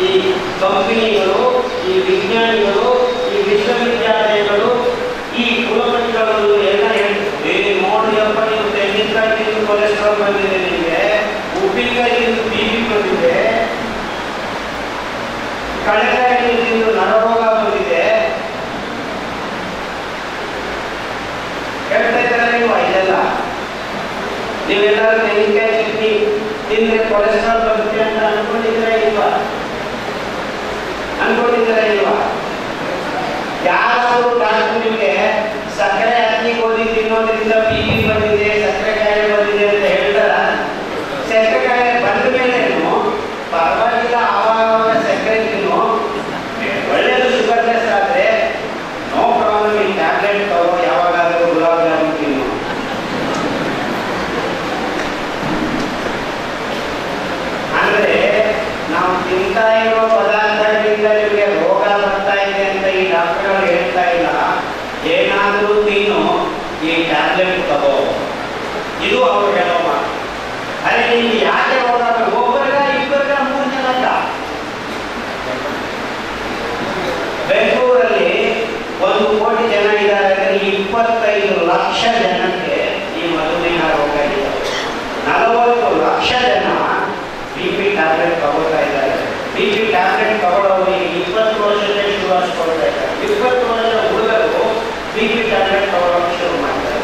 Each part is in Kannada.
ಈ ಕಂಪನಿಗಳು, ಈ ವಿಜ್ಞಾನಿಗಳು, ಈ ವಿಶ್ವವಿದ್ಯಾಲಯಗಳು, ಈ ಕುಲಪತಿಗಳು ಎಲ್ಲ ಹೇಳ್ತಾರೆ, ನೋಡಿಯಪ್ಪ ನೀವು ತೆಂಗಿನಕಾಯಿ ತಿಂದು ಕೊಲೆಸ್ಟ್ರಾಲ್ ಬಂದಿದೆ, ನಿಮಗೆ ಉಪ್ಪಿನಕಾಯಿ ತಿಂದು BP ಬಂದಿದೆ, ಕಳೆಕಾಯಿ ತಿಂದು ನರರೋಗ ಬಂದಿದೆ, ಹೇಳ್ತಾ ಇದ್ದಾರೆ ಇಲ್ವಾ? ಇದೆಲ್ಲ ನೀವೆಲ್ಲರೂ ತೆಂಗಿನಕಾಯಿ ಚಟ್ನಿ ತಿಂದ್ರೆ ಕೊಲೆಸ್ಟ್ರಾಲ್ ಬರುತ್ತೆ ಅಂತ ಅನ್ಕೊಂಡಿದ್ದೀರಾ ಇಲ್ವಾ? ಅನ್ಕೊಂಡಿದ್ದೀರಾ ಇಲ್ವಾ? ಯಾರಾದರೂ ಡಾಕ್ಟರ್ ನಿಮಗೆ ಸಕ್ಕರೆ ಹಾಕಿ ಗೋಧಿ ತಿನ್ನೋದ್ರಿಂದ BP ಬಂದಿದೆ, ಸಕ್ಕರೆ ಕಾಯಿಲೆ ಬಂದಿದೆ ಅಂತ ಹೇಳ್ತಾರ? ಸಕ್ಕರೆ ಕಾಯಿಲೆ ಬಂದ ಮೇಲೇನು ಪರವಾಗಿಲ್ಲ, ಆವಾಗ ಸಕ್ಕರೆ ತಿನ್ನು, ಒಳ್ಳೆಯದು ಶುಗರ್ಲೆಸ್ ಆದ್ರೆ ನೋ ಪ್ರಾಬ್ಲಮ್, ಈ ಟ್ಯಾಬ್ಲೆಟ್ ತಗೋ, ಯಾವಾಗಾದರೂ ಗುಲಾಬ್ ಜಾಮೂನ್ ತಿನ್ನು. ಅಂದ್ರೆ ನಾವು ತಿಂತಾ ಇರೋ ಪದಾರ್ಥಗಳಿಂದ ನಿಮಗೆ ರೋಗ ಬರ್ತಾ ಇದೆ ಅಂತ ಈ ಡಾಕ್ಟರ್ಗಳು ಹೇಳ್ತಾ ಇಲ್ಲ. ಏನಾದರೂ ತಿನ್ನು, ಈ ಟ್ಯಾಬ್ಲೆಟ್ ತಗೋ, ಇದು ಅವರು ಹೇಳೋ ಮಾತು. ಅದೇ ನಿಮ್ಗೆ ಯಾಕೆ ರೋಗ? ಒಬ್ಬರಿಗ, ಇಬ್ಬರಿಗ, 3 ಜನಕ್ಕ. ಬೆಂಗಳೂರಲ್ಲಿ 1 ಕೋಟಿ ಜನ ಇದ್ದಾರೆ, 25 ಲಕ್ಷ ಜನಕ್ಕೆ ಈ ಮಧುಮೇಹ ರೋಗ ಇದೆ. 40 ಲಕ್ಷ ಜನ BP ಟ್ಯಾಬ್ಲೆಟ್ ತಗೋತಾ ಇದ್ದಾರೆ. BP ಟ್ಯಾಬ್ಲೆಟ್ ತಗೊಳ್ಳೋರಿಗೆ 20 ವರ್ಷದ ಶುಗರ್ಸ್ ಕೊಡ್ತಾ ಇದ್ದಾರೆ. 20 ವರ್ಷದ ಹುಡುಗರು BP ಟ್ಯಾಬ್ಲೆಟ್ ತಗೊಳ್ಳೋಕೆ ಶುರು ಮಾಡ್ತಾರೆ.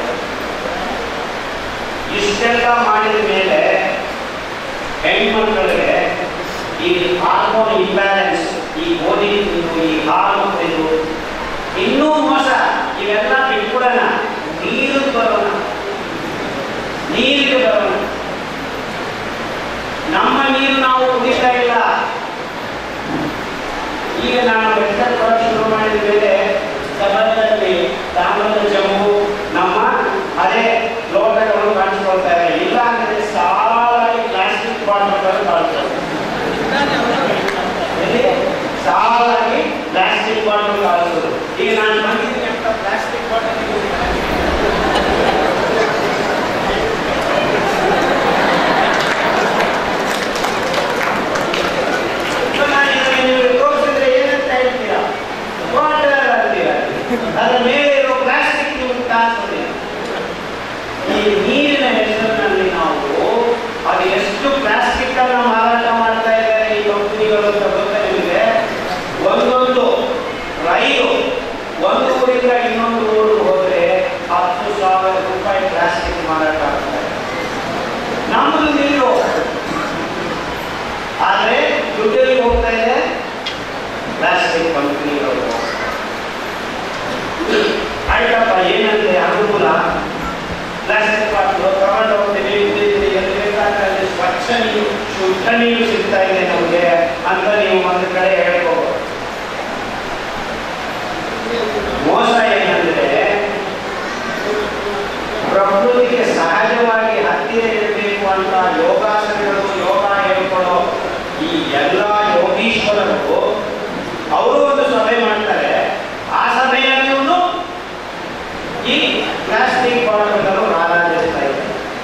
ಇಷ್ಟೆಲ್ಲ ಮಾಡಿದ ಮೇಲೆ ಹೆಣ್ಮಕ್ಳಿಗೆ ಈ ಹಾರ್ಮೋನ್ ಇಂಬ್ಯಾಲೆನ್ಸ್, ಈ ಗೋಧಿ ತಿಂದು, ಈ ಹಾಲು ತಿಂದು, ಇನ್ನೂ ಮೋಸ, ಇವೆಲ್ಲ ಬಿಟ್ಬಿಡೋಣ, ನೀರು ಬರೋಣ, ನೀರಿಗೆ ಬರೋಣ. ನಮ್ಮ ನೀರು ನಾವು ಕುಡಿತಾ ಇಲ್ಲ. ಈಗ ನಾನು ವೆಚ್ಚ ಶುರು ಮಾಡಿದ ಮೇಲೆ ಸಮಾಜದಲ್ಲಿ ತಾಮ್ರದ ಚಂಬು, ನಮ್ಮ ಅದೇ ಲೋಟಗಳು ಕಾಣಿಸ್ಕೊಳ್ತಾ ಇದೆ. ಇಲ್ಲ ಅಂದ್ರೆ ಸಾಲಾಗಿ ಪ್ಲಾಸ್ಟಿಕ್ ಬಾಟಲ್ಗಳು ಕಾಣಿಸ್ತವೆ. ಸಾಲಾಗಿ ಪ್ಲಾಸ್ಟಿಕ್ ಬಾಟಲ್ ಕಾಣಿಸೋದು. ಈಗ ನಾನು ಬಂದಿದ್ದೀನಿ ಅಂತ ಪ್ಲಾಸ್ಟಿಕ್ ಬಾಟಲ್ ತೋರಿಸಿದ್ರೆ ಏನಂತ ಹೇಳ್ತೀರಾ? ವಾಟರ್ ಅಂತೀರ. ಅದರ ಮೇಲೆ ಇರೋ ಪ್ಲಾಸ್ಟಿಕ್ ನಿಮ್ಗೆ ಕಾಣಿಸೋದಿಲ್ಲ. ಈ ನೀರಿನ ಹೆಸರಿನಲ್ಲಿ ನಾವು ಅದು ಎಷ್ಟು ಪ್ಲಾಸ್ಟಿಕ್ ಅನ್ನ ಮಾರಾಟ ಮಾಡ್ತಾ ಇದ್ದಾರೆ ಈ ಕಂಪನಿಗಳು ಅಂತ ಗೊತ್ತಾ ನಿಮಗೆ? ಒಂದೊಂದು ರೈಲು ಒಂದು ಊರಿಂದ ಇನ್ನೊಂದು ಊರಿಗೆ ಹೋದ್ರೆ 10,000 ರೂಪಾಯಿ ಪ್ಲಾಸ್ಟಿಕ್ ಮಾರಾಟ ಆಗ್ತಾರೆ. ನಮ್ಮದು ನೀರು ಆದ್ರೆ ದುಡ್ಡಲ್ಲಿ ಹೋಗ್ತಾ ಇದೆ ಪ್ಲಾಸ್ಟಿಕ್ ಕಂಪನಿಗಳು. ಆಯ್ತಪ್ಪ, ಏನಂದ್ರೆ ಅನುಕೂಲ, ಪ್ಲಾಸ್ಟಿಕ್ ಬಾಟಲು ತಗೊಂಡು ಹೋಗ್ತೀವಿ, ಎಲ್ಲಿ ಬೇಕಾದ್ರೆ ಸ್ವಚ್ಛ ನೀರು, ಶುದ್ಧ ನೀರು ಸಿಗ್ತಾ ಇದೆ ನಮಗೆ ಅಂತ ನೀವು ಒಂದು ಕಡೆ ಹೇಳ್ಕೋಬಹುದು. ಮೋಸ ಏನಂದ್ರೆ ಪ್ರಕೃತಿಗೆ ಸಹಜವಾಗಿ ಹತ್ತಿರ ಇರಬೇಕು ಅಂತ ಯೋಗಾಸನಗಳು, ಯೋಗ ಹೇಳ್ಕೊಳ್ಳೋ ಈ ಎಲ್ಲ ಯೋಗೀಶ್ವರರು ಅವರು ಒಂದು ಸಭೆ ಮಾಡ್ತಾರೆ. ಆ ಸಭೆಯಲ್ಲಿ ಈ ಪ್ಲಾಸ್ಟಿಕ್ ಬಾಟಲ್ಗಳು ರಾರಾಜಿಸ್ತಾ ಇದೆ.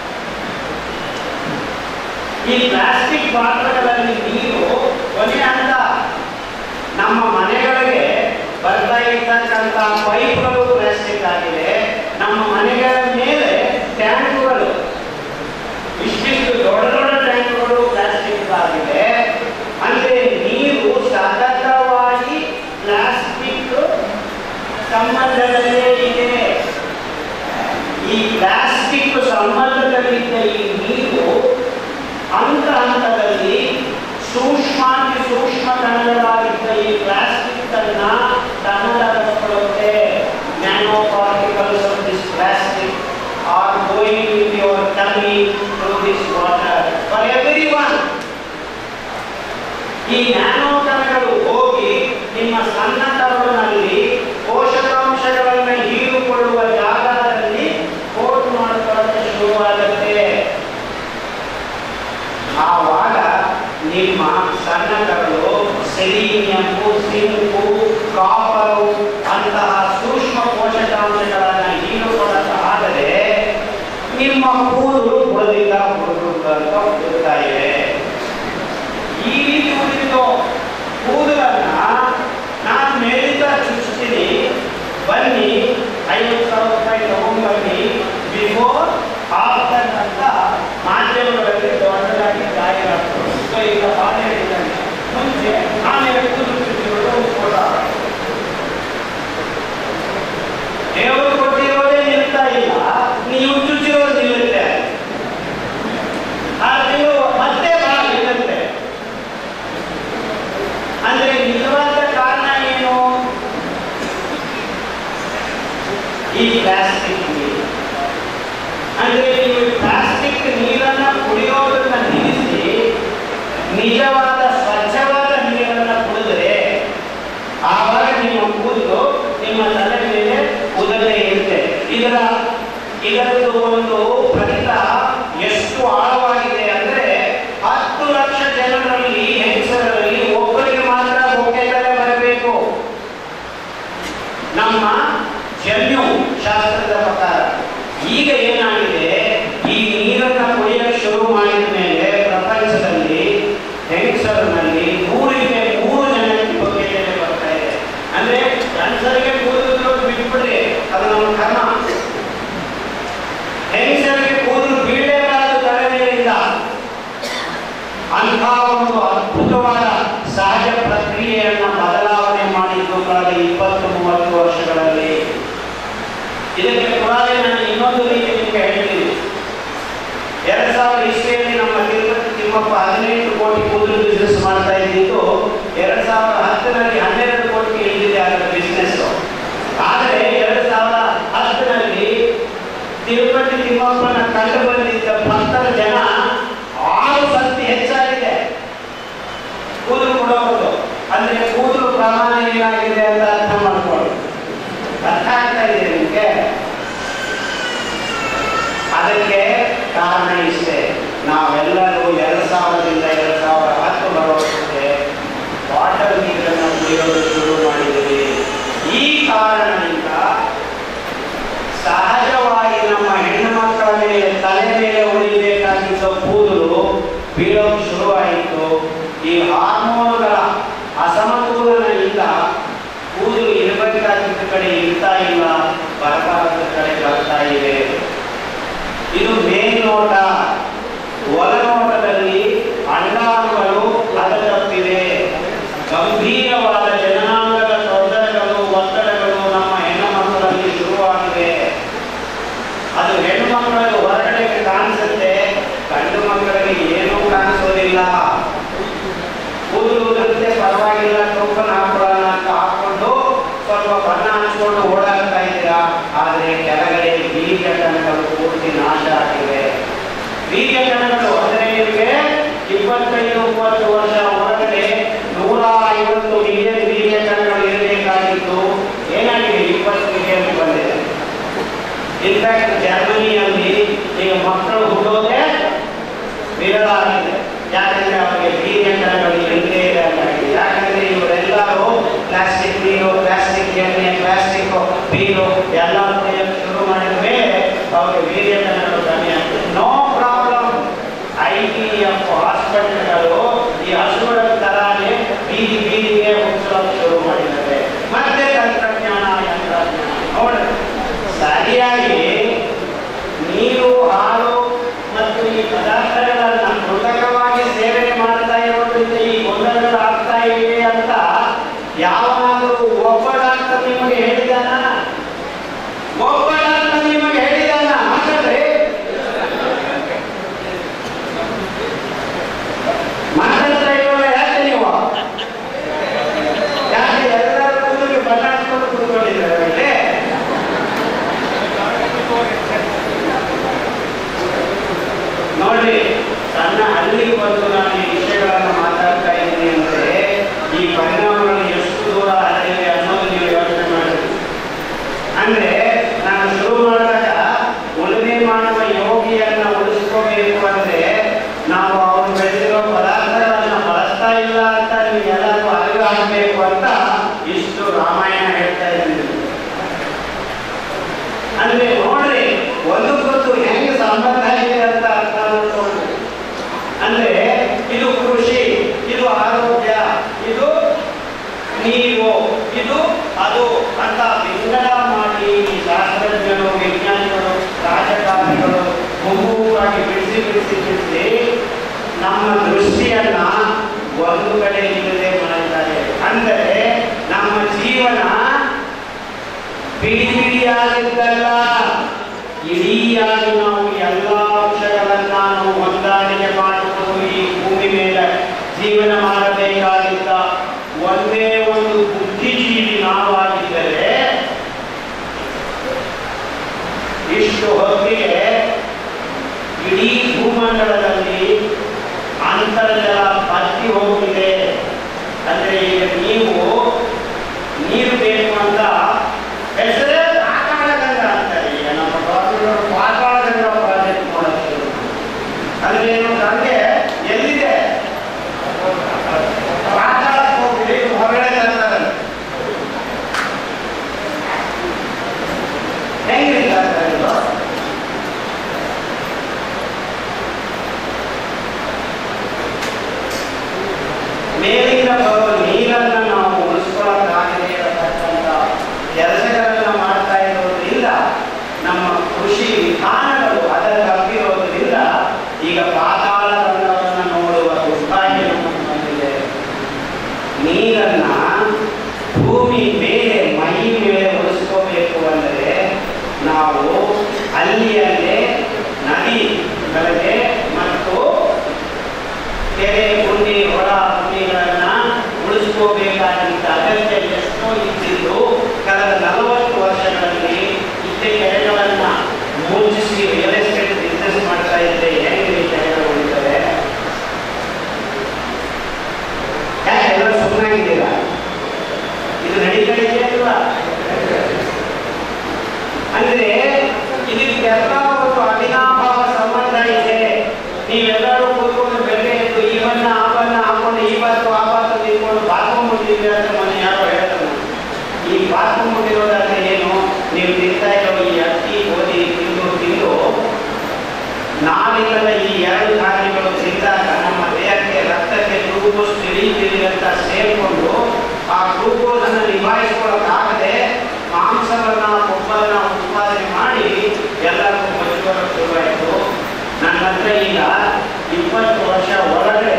ಈ ಪ್ಲಾಸ್ಟಿಕ್ ಬಾಟಲ್ಗಳಲ್ಲಿ ನೀರು ಕೊನೆ ಅಂತ ನಮ್ಮ ಮನೆಗಳಿಗೆ ಬರ್ತಾ ಇರ್ತಕ್ಕಂಥ ಪೈಪ್ಗಳು ಪ್ಲಾಸ್ಟಿಕ್ ಆಗಿದೆ. ನಮ್ಮ ಮನೆಗಳ ಮೇಲೆ ಟ್ಯಾಂಕ್ಗಳು, ಇಷ್ಟಿಷ್ಟು ದೊಡ್ಡ ದೊಡ್ಡ ಟ್ಯಾಂಕ್ಗಳು ಪ್ಲಾಸ್ಟಿಕ್ ಆಗಿದೆ. ಅಂದ್ರೆ ನೀರು ಸತತವಾಗಿ ಪ್ಲಾಸ್ಟಿಕ್ ಸಂಬಂಧದಲ್ಲೇ ಇದೆ. ಈ ಪ್ಲಾಸ್ಟಿಕ್ ಸಂಬಂಧದಲ್ಲಿದ್ದ ಈ ನೀರು ಹಂತ ಹಂತದಲ್ಲಿ ಸೂಕ್ಷ್ಮಾತಿ ಸೂಕ್ಷ್ಮ ಕಣಗಳಾಗಿದ್ದ ಈ ಪ್ಲಾಸ್ಟಿಕ್ ಅನ್ನ ತನ್ನದಾಗಿಕೊಳ್ಳುತ್ತೆ. Nano particles of this plastic are going with your tummy through this water for everyone. ಈ ನ್ಯಾನೋ ಕಣಗಳು ಹೋಗಿ ನಿಮ್ಮ ಸಣ್ಣ ಕರುಳಿನಲ್ಲಿ ಪೋಷಕಾಂಶಗಳನ್ನು ಹೀರಿಕೊಳ್ಳುವ ಜಾಗದಲ್ಲಿ ಕೋಟ್ ಮಾಡಿಕೊಳ್ಳಲು ಶುರುವಾಗುತ್ತೆ. ಆವಾಗ ನಿಮ್ಮ ಸಣ್ಣ ಕರಳು ಸೆಲೀನಿಯಮ್ಮು, ಜಿಂಕು, ಕಾಪರು ಅಂತಹ ಸೂಕ್ಷ್ಮ ಪೋಷಕಾಂಶಗಳನ್ನು ಹೀರಿಕೊಳ್ಳಲಾದರೆ ನಿಮ್ಮ ಕೂದಲು ಬುಡದಿಂದ ಹುಡುಗುತ್ತಾ ಇದೆ. ಈ ರೀತಿ ಉಳಿದು ಆಮೇಲೆ ಕೂದಲು ಚುಚ್ಚಿಕೊಳ್ಳೋ ಒಂದು ಫೋಟೋ. ದೇವರು ಕೊಟ್ಟಿರೋದೇ ನಿಲ್ತಾ ಇಲ್ಲ, ನೀವು ಚುಚ್ಚಿರೋದು ನಿಲ್ಲುತ್ತೆ. ಆ ನೀವು ಮತ್ತೆ ಬಹಳ ನಿಲ್ಲುತ್ತೆ. ಅಂದ್ರೆ ನಿಜವಾದ ಕಾರಣ ಏನು? ಈ ಪ್ಲಾಸ್ಟಿಕ್ ನೀರು. ಅಂದ್ರೆ ನೀವು ಪ್ಲಾಸ್ಟಿಕ್ ನೀರನ್ನ ಕುಡಿಯೋದನ್ನ ನಿಲ್ಲಿಸಿ ನಿಜವಾದ ಸ್ವಚ್ಛವಾದ ನೀರನ್ನ ಕುಡಿದ್ರೆ ಆವಾಗ ನಿಮ್ಮ ಕೂದಲು ನಿಮ್ಮ ತಲೆ ಮೇಲೆ ಕೂದಲೇ ಇರುತ್ತೆ. ಇದರದ್ದು ಒಂದು ಫಲಿತ ಎಷ್ಟು ಆಳವಾಗಿದೆ ಅಂದ್ರೆ 10 ಲಕ್ಷ ಜನರಲ್ಲಿ ಹೆಂಗಸರಲ್ಲಿ ಒಬ್ಬರಿಗೆ ಮಾತ್ರ ಗೋಕೆತಲೆ ಬರಬೇಕು. ನಮ್ಮ ಜನ್ಯು ಶಾಸ್ತ್ರದ ಪ್ರಕಾರ ಈಗ ಏನಾಗಿದೆ, ಈ ನೀರನ್ನ ಕುಡಿಯಲು ಶುರು ಮಾಡಿದ ಮೇಲೆ ಪ್ರಪಂಚದಲ್ಲಿ ಹೆಂಗಸರಲ್ಲಿ 100ಕ್ಕೆ 3 ಜನಕ್ಕೆ ಗೋಕೆತಲೆ ಬರ್ತಾ ಇದೆ. ಅಂದ್ರೆ ಗಂಡಸರಿಗೆ ಕೂದಲು ಬಿಟ್ಬಿಡ್ರಿ, ಅದು ನಮ್ಮ ಕರ್ಮ. ಹೆಂಗಸರಿಗೆ ಕೂದಲು ಬೀಳಲೇಬಾರದು ತಲೆ ಮೇಲಿಂದ. ಅಂಥ ಒಂದು ಅದ್ಭುತವಾದ ಸಹಜ ಪ್ರಕ್ರಿಯೆಯನ್ನು ಬದಲಾವಣೆ ಮಾಡಿದ್ದು ಕಳೆದ 20-30 ವರ್ಷಗಳಲ್ಲಿ. ಇದಕ್ಕೆ ಪುರಾವೆ ನಾನು ಇನ್ನೊಂದು ರೀತಿ ನಿಮಗೆ ಹೇಳ್ತೀನಿ. 2000 ಇಸ್ವಿಯಲ್ಲಿ ನಮ್ಮ ತಿರುಪತಿ ತಿಮ್ಮಪ್ಪ 18 ಕೋಟಿ ಕೂದಲು ಬಿಸ್ನೆಸ್ ಮಾಡ್ತಾ ಇದ್ದಿದ್ದು 2010ರಲ್ಲಿ 12 ಕೋಟಿಗೆ ಇಳಿದಿದೆ ಅದರ ಬಿಸ್ನೆಸ್. ಆದರೆ 2010ರಲ್ಲಿ ತಿರುಪತಿ ತಿಮ್ಮಪ್ಪನ ಕಂಡು ಬಂದಿದ್ದ ಭಕ್ತರ ಜನ 6 ಸಂತಿ ಹೆಚ್ಚಾಗಿದೆ ಕೂದಲು ಕೊಡೋದು. ಅಂದ್ರೆ ಕೂದಲು ಪ್ರಮಾಣ ಏನಾಗಿದೆ ಅಂತ ಅರ್ಥ ಮಾಡ್ಕೊಳ್ಳಿ. ಅರ್ಥ ಆಗ್ತಾ ಇದೆ ನಿಮಗೆ? ಅದಕ್ಕೆ ಕಾರಣ ಇಷ್ಟೇ, ನಾವೆಲ್ಲರೂ 2000ರಿಂದ 2010 ಬರೋದಕ್ಕೆ ವಾಟರ್ ನೀರನ್ನು ಕುಡಿಯೋದು ಶುರು ಮಾಡಿದ್ದೀವಿ. ಈ ಕಾರಣದಿಂದ ಸಹಜವಾಗಿ ನಮ್ಮ ಹೆಣ್ಣು ಮಕ್ಕಳ ಮೇಲೆ ತಲೆ ಮೇಲೆ ಉಳಿಬೇಕಾಗಿದ್ದ ಕೂದಲು ಬೀಳೋದು ಶುರುವಾಯಿತು. ಈ ಹಾರ್ಮೋನ್ಗಳ ಅಸಮತೋಲನದಿಂದ ಕೂದಲು ಇರಬೇಕಾಗಿದ್ದ ಕಡೆ ಇರ್ತಾ ಇಲ್ಲ, ಬರಬಾರದ ಕಡೆ ಬರ್ತಾ ಇದೆ. ಇದು ಮೇಲ್ನೋಟ. ಒಳನೋಟದಲ್ಲಿ ಅಂಡಾಣುಗಳು ಹದತಪ್ಪಿವೆ. ಗಂಭೀರವಾದ ಜನನಾಂಗದ ತೊಂದರೆಗಳು, ಒತ್ತಡಗಳು ನಮ್ಮ ಹೆಣ್ಣು ಮಕ್ಕಳಲ್ಲಿ ಶುರುವಾಗಿವೆ. ಅದು ಹೆಣ್ಣು ಮಕ್ಕಳಿಗೆ ಹೊರಗಡೆಗೆ ಕಾಣಿಸುತ್ತೆ, ಗಂಡು ಮಕ್ಕಳಿಗೆ ಏನೂ ಕಾಣಿಸೋದಿಲ್ಲ. ಕೂದಲು ಉದುರುತ್ತೆ, ಪರವಾಗಿಲ್ಲ, ಟೋಕನ್ ಹಾಕೊಳ್ಳೋಣ ಅಂತ ಹಾಕೊಂಡು ಸ್ವಲ್ಪ ಬಣ್ಣ ಹಂಚ್ಕೊಂಡು ಓಡಾಡ್ತಾ ಇದ್ದೀರಾ. ಆದರೆ ಕೆಳಗಡೆ ಬೀಜ ಕಣಗಳು ಪೂರ್ತಿ ನಾಶ ಆಗಿವೆ. ಬೀಜ ಕಣಗಳು ಅಂದರೆ ನಿಮಗೆ 25-30 ವರ್ಷ ಹೊರಗಡೆ 150 ಮಿಲಿಯನ್ ಬೀಜ ಕಣಗಳು ಇರಬೇಕಾಗಿತ್ತು. ಏನಾಗಿದೆ? 20 ಮಿಲಿಯನ್ ಬಂದಿದೆ. ಇನ್ಫ್ಯಾಕ್ಟ್ ಜರ್ಮನಿಯಲ್ಲಿ ಈಗ ಮಕ್ಕಳು ಹುಟ್ಟೋದೇ ವಿರಳ ಆಗಿದೆ. ಯಾಕಂದ್ರೆ ಅವರಿಗೆ ಬೀಜ ಕಣಗಳು ಇಲ್ಲದೇ ಇರಲಾಗಿದೆ. ಯಾಕಂದ್ರೆ ಇವರೆಲ್ಲರೂ ಪ್ಲಾಸ್ಟಿಕ್ ನೀರು, ಪ್ಲಾಸ್ಟಿಕ್ ಎಣ್ಣೆ, ಪ್ಲಾಸ್ಟಿಕ್ ಬೀರು ಎಲ್ಲ ಶುರು ಮಾಡಿದ ಮೇಲೆ ಅವರಿಗೆ ಬೀಜ ಕಣಗಳು ಕಮ್ಮಿ ಆಗ್ತದೆ. No problem. IVF ಹಾಸ್ಪಿಟಲ್ಗಳು ಈ ಹಸುಗಳ ತರಾನೇ ಬೀದಿಗೆ ಹುಟ್ಟಿಸೋಕೆ ಶುರು ಮಾಡಿದ್ದಾರೆ. ಮತ್ತೆ ತಂತ್ರಜ್ಞಾನ, ಯಂತ್ರಜ್ಞಾನ ನೋಡಿ ಸರಿಯಾಗಿ ನೀರು, ಹಾಲು ಮತ್ತು ಈ ಪದಾರ್ಥಗಳನ್ನು ಕೃತಕವಾಗಿ ಸೇವನೆ ಮಾಡ್ತಾ ಇರೋದ್ರಿಂದ ಈ ಗೊಂದಲಗಳು ಆಗ್ತಾ ಇವೆ ಅಂತ ಯಾವಾಗಲೂ ಒಬ್ಬ ಡಾಕ್ಟರ್ ನಿಮಗೆ ಹೇಳಿದಾನ? ಒಬ್ಬ ಡಾಕ್ಟರ್ ನಿಮಗೆ ಹೇಳಿದಾನ? ಹಾಗಾದ್ರೆ ಮಾತಾಡ್ತಾ ಇರೋಲ್ಲ ಯಾಕೆ ನೀವು? ಯಾಕೆ ಎಲ್ಲರೂ ಕೂದಲಿಗೆ ಬಣ್ಣ ಹಾಕೊಂಡು ಕೂತ್ಕೊಂಡಿದ್ದಾರೆ ಇಲ್ಲಿ? ನೋಡಿ, ಸಣ್ಣ ಹಳ್ಳಿಗೆ ಬಂದು ನಾನು ಈ ವಿಷಯಗಳನ್ನು ಮಾತಾಡ್ತಾ ಇದ್ದೀನಿ ಅಂದರೆ ಈ ಪರಿಣಾಮಗಳು ಎಷ್ಟು ದೂರ ಹರಿವೆ ಅನ್ನೋದು ನೀವು ಯೋಚನೆ ಮಾಡಬೇಕು. ಅಂದ್ರೆ ನಾನು ಶುರು ಮಾಡಿದಾಗ ಉಳುಮೆ ಮಾಡುವ ಯೋಗಿಯನ್ನ ಉಳಿಸ್ಕೋಬೇಕು ಅಂದ್ರೆ ನಾವು ಅವರು ಬೆಳೆದಿರೋ ಪದಾರ್ಥಗಳನ್ನ ಬಳಸ್ತಾ ಇಲ್ಲ ಅಂತ ನೀವು ಎಲ್ಲರೂ ಅರಿವು ಆಗಬೇಕು ಅಂತ ಇಷ್ಟು ರಾಮಾಯಣ ಹೇಳ್ತಾ ಇದ್ದೀನಿ. ಅಂದ್ರೆ ನೋಡ್ರಿ, ಒಂದಕ್ಕೊಂದು ಹೆಂಗೆ ಸಂಬಂಧ ಇದೆ ಅಂತ ಅರ್ಥ ಮಾಡ್ಕೊಂಡು. ಅಂದ್ರೆ ಇದು ಕೃಷಿ, ಇದು ಆರೋಗ್ಯ, ಇದು ನೀರು, ಇದು ಅದು ಅಂತ ವಿಂಗಡ ಮಾಡಿ ಶಾಸ್ತ್ರಜ್ಞರು, ವಿಜ್ಞಾನಿಗಳು, ರಾಜಕಾರಣಿಗಳು ಗುಂಪುವಾಗಿ ಬಿಡಿಸಿ ನಮ್ಮ ದೃಷ್ಟಿಯನ್ನ ಒಂದು ಕಡೆ ಇಲ್ಲದೆ ಮಾಡಿದ್ದಾರೆ. ಆಗಿದ್ದಲ್ಲ, ಇಡೀಯಾಗಿ ನಾವು ಎಲ್ಲ ಅಂಶಗಳನ್ನ ನಾವು ಹೊಂದಾಣಿಕೆ ಮಾಡಿಕೊಂಡು ಈ ಭೂಮಿ ಮೇಲೆ ಜೀವನ ಮಾಡಬೇಕಾಗಿದ್ದ ಒಂದೇ ಒಂದು ಬುದ್ಧಿಜೀವಿ ನಾವಾಗಿದ್ದರೆ ಇಷ್ಟು ಹೊತ್ತಿಗೆ ಇಡೀ ಭೂಮಂಡಲದಲ್ಲಿ ಅಂತರ್ಜಲ ಬತ್ತಿ ಹೋಗಿದೆ. ಅಂದ್ರೆ ಈಗ ನೀವು ನೀರು ಬೇಕು ಅಂತ ಹೆಸರೇ ಪಾತಾಳಗಂಗಾ ಅಂತಾರೆ. ಈಗ ನಮ್ಮ ಗೌರ್ಮೆಂಟ್ ಪಾತಾಳಗಂಗಾ ಪ್ರಾಜೆಕ್ಟ್ ಮಾಡೋದು ಅಂದ್ರೆ ಏನು ಅಂದ್ರೆ ಎಲ್ಲಿದೆ ಪಾತಾಳಕ್ಕೆ ಹೋಗ್ಬಿಡಿ ಹೊರಗಡೆ ತರ್ತಾರೆ. ಹೆಂಗಿಲ್ಲ ಮೇಲಿಂದ ಬರುವ ನೀರನ್ನು ನಾವು ಉಳಿಸ್ಕೊಳ್ಳೋಕ್ಕಾಗದೇ ಇರತಕ್ಕಂಥ ಕೆಲಸಗಳನ್ನು ಮಾಡ್ತಾ ಇರೋದ್ರಿಂದ ನಮ್ಮ ಕೃಷಿ ವಿಧಾನಗಳು ಅದರ ತಪ್ಪಿರೋದ್ರಿಂದ ಈಗ ಪಾತಾಳ ಗಂಗವನ್ನು ನೋಡುವ ದುರ್ಭಾಗ್ಯ ನಮಗೆ ಬಂದಿದೆ. ನೀರನ್ನ ಭೂಮಿ ಮೇಲೆ ಮೈ ಮೇಲೆ ಉಳಿಸ್ಕೋಬೇಕು ಅಂದರೆ ನಾವು ಅಲ್ಲಿಯಲ್ಲೇ ನದಿಗಳಿಗೆ ಮತ್ತು ಕೆರೆ ಗುಂಡಿ ಹೊಳ ಗುಂಡಿಗಳನ್ನ ಉಳಿಸ್ಕೋಬೇಕಾಗಿದ್ದ ಅಗತ್ಯ ಎಷ್ಟೋ ಇದ್ದಿದ್ದು ಕಳೆದ 40 ವರ್ಷಗಳಲ್ಲಿ ಇದ್ದ ಕೆರೆಗಳನ್ನ ಮುಚ್ಚಿಸಿ ರಿಯಲ್ ಎಸ್ಟೇಟ್ ಬಿಸ್ನೆಸ್ ಮಾಡ್ತಾ ಇದ್ದೆ. ಹೆಂಗೆ ಕೆರೆಗಳು ಉಳಿತವೆ? ಯಾಕೆ ಎಲ್ಲ ಸುಮ್ಮನಾಗಿದ್ದೀರಾ? ಇದು ನಡೀತಾ ಇದೆಯಲ್ವಾ? ಅಂದ್ರೆ ಇದಕ್ಕೆಲ್ಲ ಒಂದು ಅವಿನಾಭಾವ ಸಂಬಂಧ ಇದೆ. ನೀವೆಲ್ಲರೂ ಕೂತ್ಕೊಂಡು ಬೆಳಗ್ಗೆ ಎದ್ದು ಈ ಬಣ್ಣ ಆ ಬಣ್ಣ ಹಾಕೊಂಡು ಈ ಬಾತು ಆ ಬಾತು ತಿಳ್ಕೊಂಡು ಬಾತ್ರೂಮ್ ಮುಟ್ಟಿದ್ವಿ ಅಂತ ಮನೆ ಯಾರೋ ಹೇಳಿದ್ರು. ಈ ಬಾತ್ರೂಮ್ ಮುಟ್ಟಿರೋದಂದ್ರೆ ಏನು? ನೀವು ತಿಂತಾ ಇರೋ ಈ ಅಕ್ಕಿ ಗೋಧಿ ತಿಂದು ನಾವಿಲ್ಲ ಈ 2 ಧಾನ್ಯಗಳು ತಿಂದಾಗ ನಮ್ಮ ದೇಹಕ್ಕೆ ರಕ್ತಕ್ಕೆ ಗ್ಲೂಕೋಸ್ ತಿಳಿ ಅಂತ ಸೇರಿಕೊಂಡು ಆ ಗ್ಲೂಕೋಸ್ ಅನ್ನು ನಿಭಾಯಿಸ್ಕೊಳ್ಳೋಕ್ಕಾಗದೆ ಮಾಂಸವನ್ನ ಕೊಬ್ಬರನ್ನ ಉತ್ಪಾದನೆ ಮಾಡಿ ಎಲ್ಲರಿಗೂ ಬದುಕೋದು ಶುರುವಾಯಿತು. ನನ್ನ ಹತ್ರ ಈಗ 20 ವರ್ಷ ಒಳಗಡೆ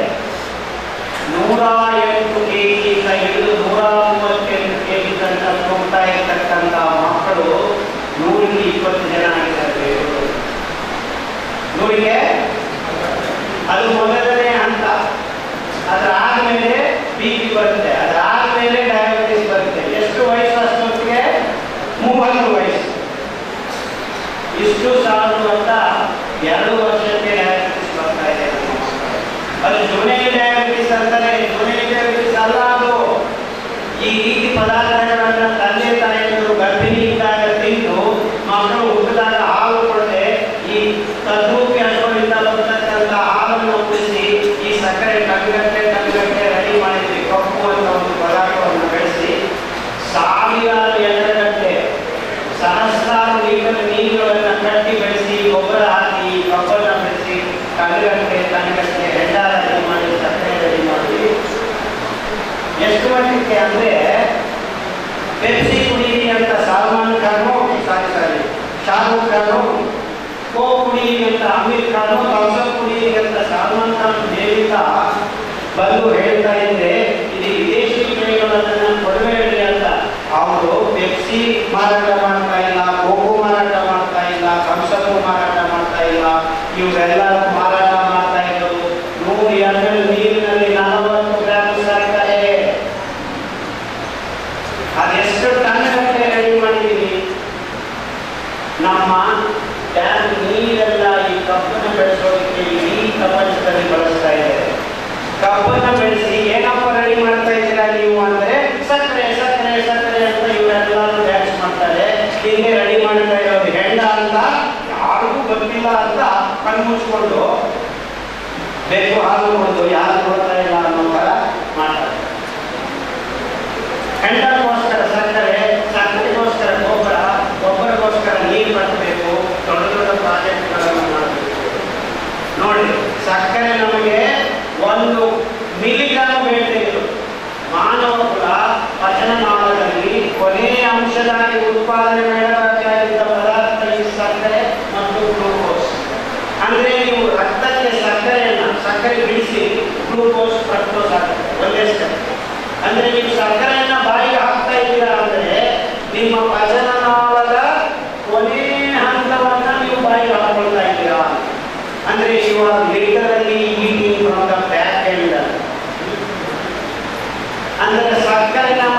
108 kg ಹಿಡಿದು 138 kg ತನಕ ಹೋಗ್ತಾ ಇರ್ತಕ್ಕಂಥ ಮಕ್ಕಳು 120 ಜನ ಆಗಿದ್ದಾರೆ. ನೋಡಿಗೆ ಅದು ಮೊದಲನೇ ಹಂತ. ಅದಾದ್ಮೇಲೆ BP ಬರುತ್ತೆ, ಅದಾದ್ಮೇಲೆ ಡಯಾಬಿಟಿಸ್ ಬರುತ್ತೆ. ಎಷ್ಟು ವಯಸ್ಸು ಅಷ್ಟೊತ್ತಿಗೆ? 30 ವಯಸ್ಸು. ಇಷ್ಟು ಸಾಲದು ಅಂತ 2 ವರ್ಷಕ್ಕೆ ಡಯಾಬಿಟಿಸ್ ಬರ್ತಾ ಇದೆ. ಅದು ಜುನೇಲ್ ಡಯಾಬಿಟಿಸ್ ಅಂತಾನೆ. ಜುನೇಲ್ ಡಯಾಬಿಟಿಸ್ ಅಲ್ಲ ಅದು. ಈ ರೀತಿ ಪದಾರ್ಥಗಳನ್ನ ತಂದೆ ತಾಯಿಗಳು ಗರ್ಭಿಣಿ ಇದ್ದಾಗ ತಿಂದು ಮಕ್ಕಳು ಹುಟ್ಟಿದಾಗ ಹಾಲು ಕೊಡದೆ ಈ ತದ್ರೂಪಿ ಹಸುವಿನಿಂದ ಬರ್ತಕ್ಕಂಥ ಹಾಲನ್ನು ಉಳಿಸಿ ಈ ಸಕ್ಕರೆ ಟಂಗಟ್ಟೆ ರೆಡಿ ಮಾಡಿದ್ವಿ. ಕಪ್ಪು ಅಂತ ಒಂದು ಪದಾರ್ಥವನ್ನು ಬೆಳೆಸಿ ಸಾವಿರಾರು ಎಕರೆಗಟ್ಟಲೆ ಸಹಸ್ರಾರು ಲೀಟರ್ ನೀರುಗಳನ್ನು ಕಟ್ಟಿ ಬೆಳೆಸಿ ಗೊಬ್ಬರ ಹಾಕಿ ಕಬ್ಬನ್ನು ಬೆಳೆಸಿ ಟಂಗಟ್ಟೆ ಹೆಂಡ ರೆಡಿ ಮಾಡಿ ಸಕ್ಕರೆ ರೆಡಿ ಮಾಡಿ ಎಷ್ಟು ಮಟ್ಟಿಗೆ ಅಂದ್ರೆ ಪೆಪ್ಸಿ ಕುಡೀರಿ ಅಂತ ಸಲ್ಮಾನ್ ಖಾನು ಶಾರುಖ್ ಖಾನು, ಕೋಕ್ ಕುಡೀರಿ ಅಂತ ಅಮೀರ್ ಖಾನು, ಥಮ್ಸಪ್ ಕುಡೀರಿ ಅಂತ ಸಲ್ಮಾನ್ ಖಾನ್ ದೇವಿತ ಬಂದು ಹೇಳ್ತಾ ಇದ್ರೆ ಇದು ವಿದೇಶಿ ಬೆಳೆಗಳನ್ನು ಕೊಡಬೇಡಿ ಅಂತ. ಅವರು ಪೆಪ್ಸಿ ಮಾರಾಟ ಮಾಡ್ತಾ ಇಲ್ಲ, ಕೋಕೋ ಮಾರಾಟ ಮಾಡ್ತಾ ಇಲ್ಲ, ಥಮ್ಸಪ್ ಮಾರಾಟ ಮಾಡ್ತಾ ಇಲ್ಲ. ಇವೆಲ್ಲರೂ ಮಾರಾಟ ಮಾಡ್ತಾ ಇರೋದು 100 ml ನೀರಿನಲ್ಲಿ 40 ಗ್ರಾಂ ಸಕ್ಕರೆ. ಅದೆಷ್ಟು ಟನ್ಗಟ್ಟಲೆ ರೆಡಿ ಮಾಡಿದ್ದೀವಿ. ನಮ್ಮ ಡ್ಯಾಮ್ ನೀರೆಲ್ಲ ಈ ಕಬ್ಬನ್ನು ಬೆಳೆಸೋದಕ್ಕೆ ಇಡೀ ಪ್ರಪಂಚದಲ್ಲಿ ಬಳಸ್ತಾ ಇದ್ದಾರೆ. ಕಬ್ಬನ್ನು ಬೆಳೆಸಿ ಏನಪ್ಪ ರೆಡಿ ಮಾಡ್ತಾ ಇದ್ದೀರಾ ನೀವು ಅಂದ್ರೆ ಸಕ್ಕರೆ ಸಕ್ಕರೆ ಸಕ್ಕರೆ ಅಂತ ಇವರೆಲ್ಲರೂ ಡ್ಯಾನ್ಸ್ ಮಾಡ್ತಾರೆ. ಹಿಂದೆ ರೆಡಿ ಮಾಡ್ತಾ ಇರೋದು ಹೆಂಡ ಅಂತ ಯಾರಿಗೂ ಗೊತ್ತಿಲ್ಲ ಅಂತ ಕಣ್ಮುಚ್ಕೊಂಡು ಬೇಕು ಹಾಲು ಕೊಡೋದು ಯಾರು ಕೊಡ್ತಾ ಇಲ್ಲ ಅನ್ನೋ ತರ ಮಾಡ್ತಾರೆ. ಹೆಂಡಕ್ಕೋಸ್ಕರ ಸಕ್ಕರೆ, ಸಕ್ಕರೆಗೋಸ್ಕರ ಗೊಬ್ಬರ, ಗೊಬ್ಬರಗೋಸ್ಕರ ನೀರು ಕಟ್ಟಬೇಕು, ದೊಡ್ಡ ದೊಡ್ಡ ಪ್ರಾಜೆಕ್ಟ್ಗಳನ್ನು ಮಾಡಬೇಕು. ನೋಡಿ, ಸಕ್ಕರೆ ನಮಗೆ 1 ಮಿಲಿಗ್ರಾಮ್ ಬೇಕಿತ್ತು. ಮಾನವ ಕುಲ ಪಚನನಾಳದಲ್ಲಿ ಕೊನೆಯ ಅಂಶದಾಗಿ ಉತ್ಪಾದನೆ ಮಾಡಬೇಕಾಗಿದ್ದ ಪದಾರ್ಥ ಈ ಸಕ್ಕರೆ ಮತ್ತು ಗ್ಲೂಕೋಸ್. ಅಂದ್ರೆ ನೀವು ರಕ್ತಕ್ಕೆ ಸಕ್ಕರೆ ಬಿಡಿಸಿ ಗ್ಲೂಕೋಸ್ ಫ್ರಕ್ಟೋಸ್ ಆಗುತ್ತೆ ಒಂದೇ ಸ್ಟೆಪ್. ಅಂದ್ರೆ ನೀವು ಸಕ್ಕರೆಯನ್ನ ಬಾಯಿಗೆ ಹಾಕ್ತಾ ಇದ್ದೀರಾ ಅಂದ್ರೆ ನಿಮ್ಮ ಪಚನನಾಳದ ಅಂದ್ರೆ she was literally eating from the back end. ಅಂದ್ರೆ ಸಕ್ಕರೆನ